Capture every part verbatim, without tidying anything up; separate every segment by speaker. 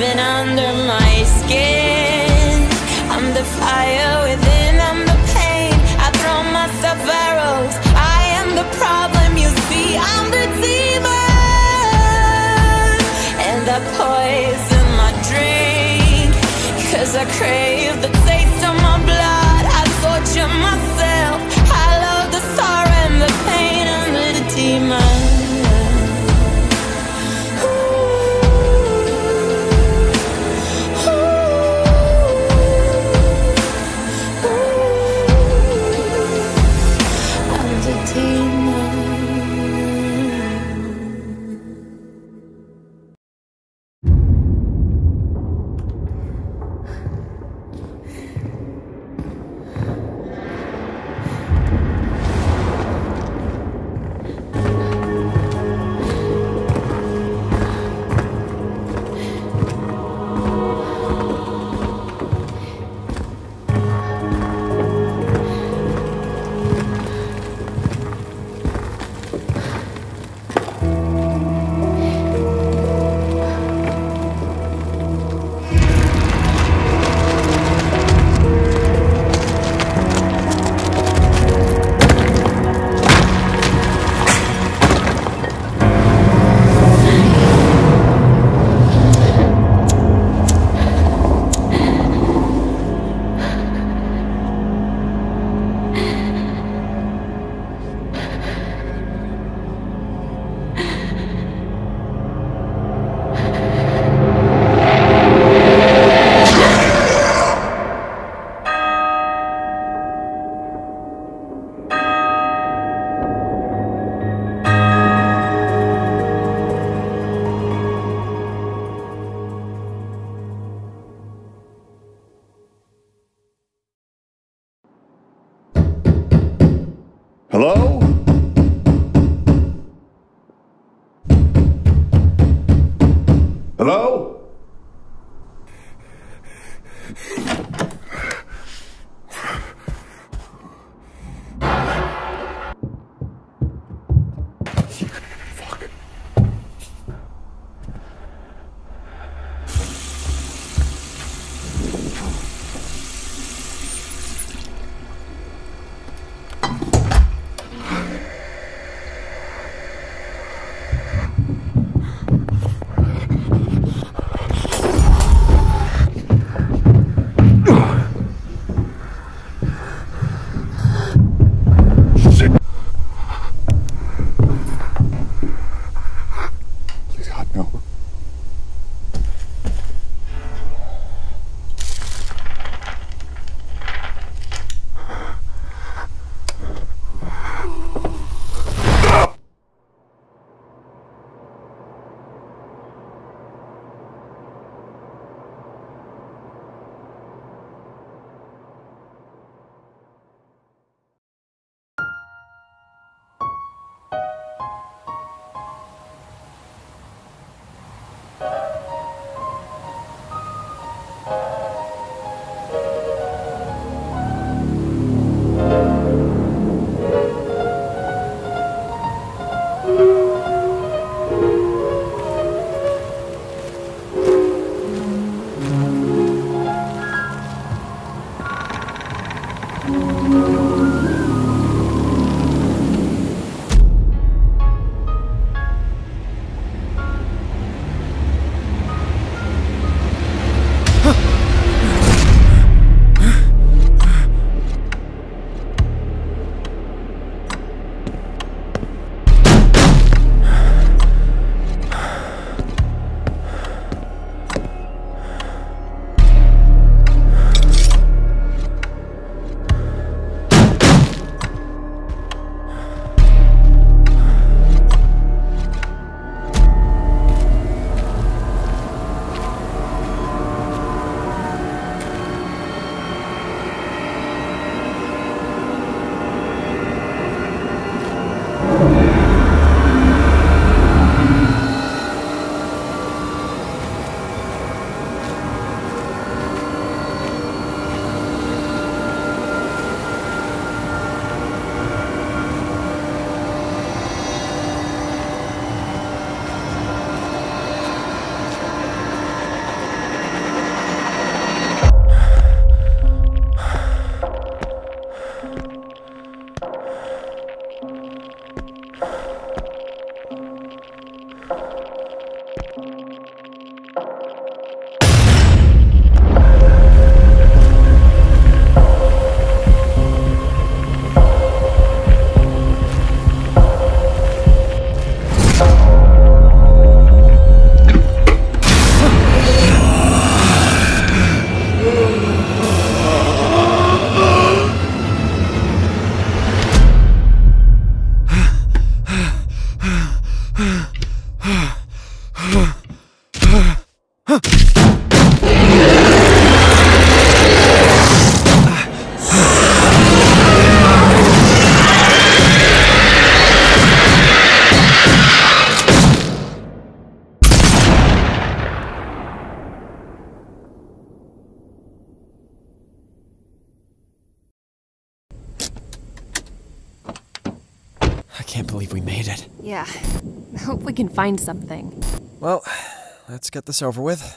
Speaker 1: living under my skin. I'm the fire within, I'm the pain. I throw myself arrows. I am the problem, you see. I'm the demon, and I poison my drink, 'cause I crave the taste of my blood. I torture myself. I love the sorrow and the pain and the demon.
Speaker 2: Hello? Hello? I can't believe we made it.
Speaker 3: Yeah. I hope we can find something.
Speaker 2: Well, let's get this over with.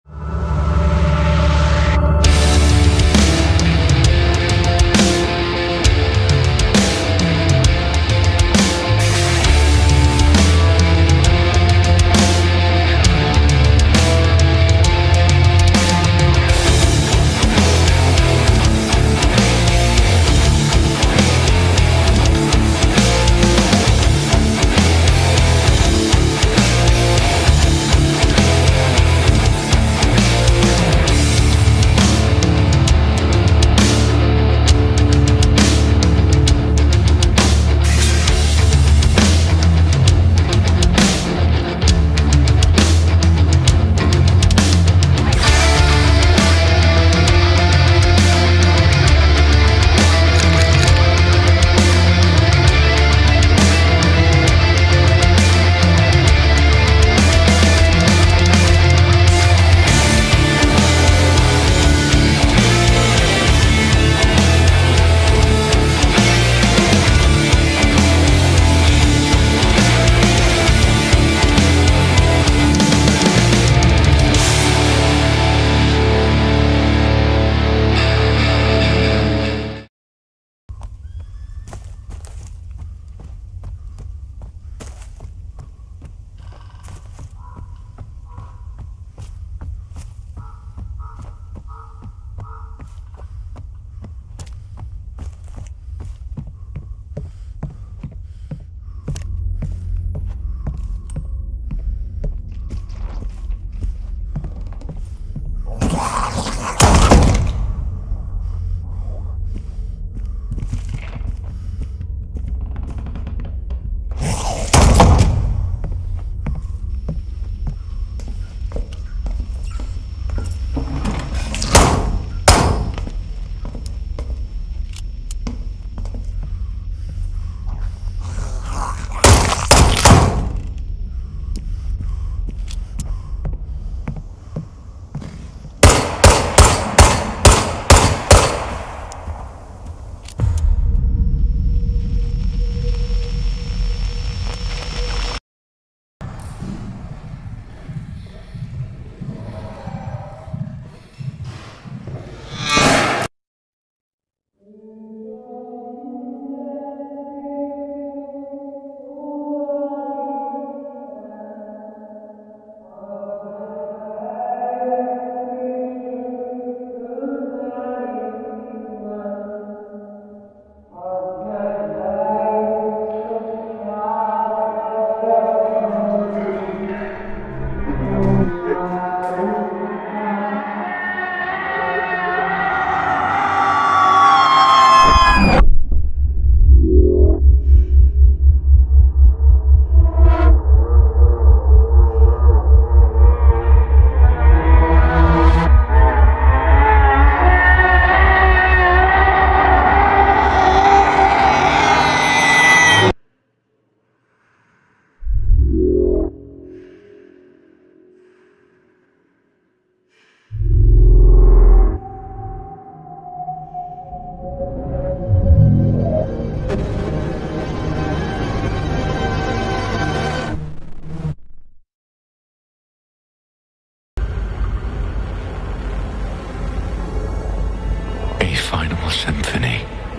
Speaker 4: Symphony,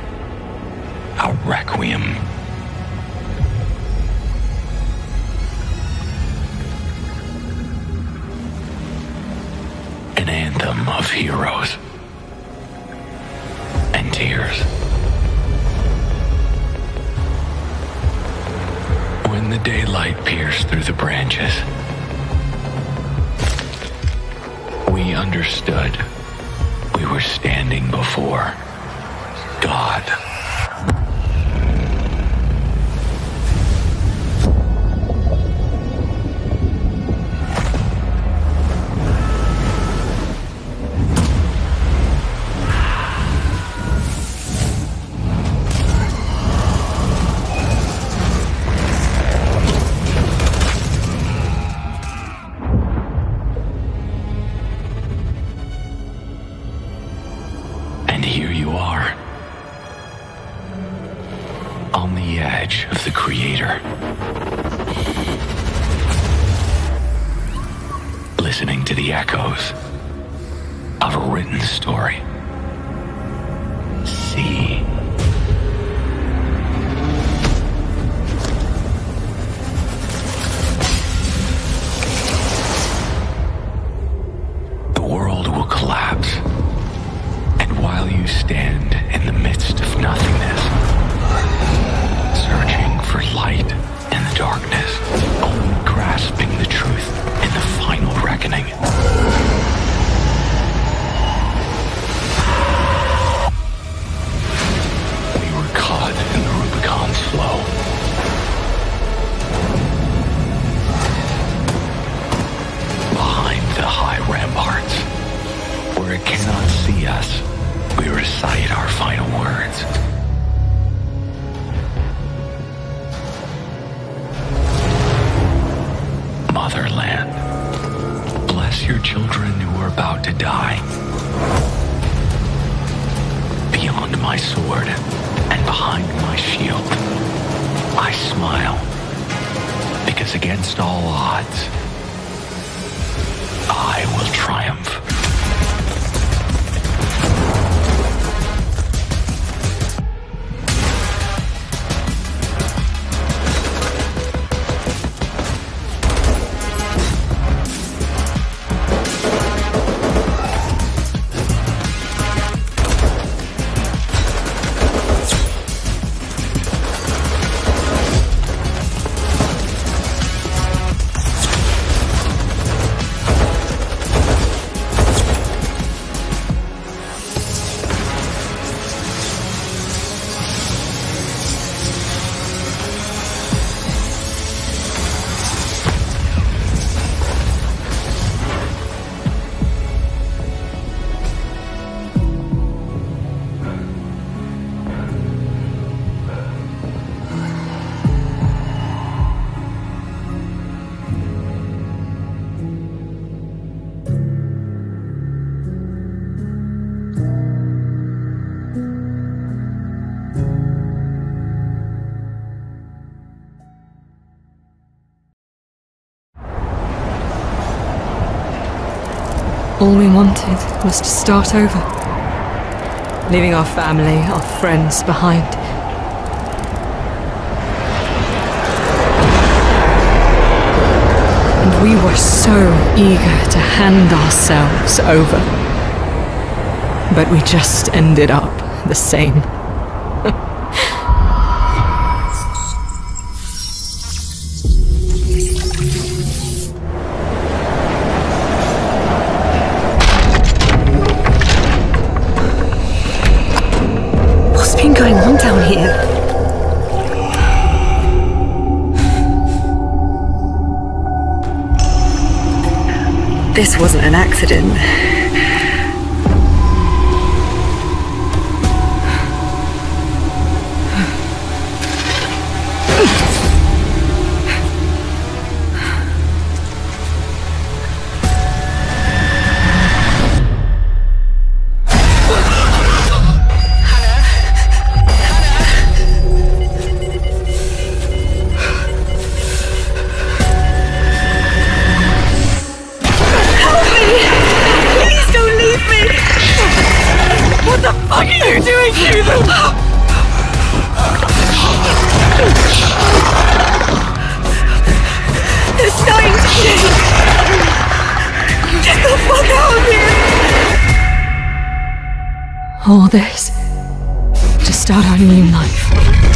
Speaker 4: a requiem. An anthem of heroes and tears. When the daylight pierced through the branches, we understood we were standing before God. of the Creator. Listening to the echoes of a written story. See. The world will collapse, and while you stand in the midst of nothingness, searching for light in the darkness, only grasping the truth in the final reckoning. We were caught in the Rubicon's flow. Behind the high ramparts, where it cannot see us, we recite our final words. Motherland, bless your children who are about to die. Beyond my sword and behind my shield, I smile, because against all odds, I will triumph.
Speaker 5: All we wanted was to start over, leaving our family, our friends behind. And we were so eager to hand ourselves over. But we just ended up the same.
Speaker 6: Going on down here? This wasn't an accident.
Speaker 5: All this to start our new life.